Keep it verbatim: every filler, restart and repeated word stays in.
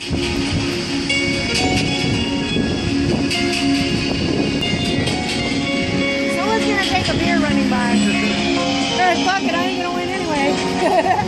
Someone's gonna take a beer running by. Alright, fuck it, I ain't gonna win anyway.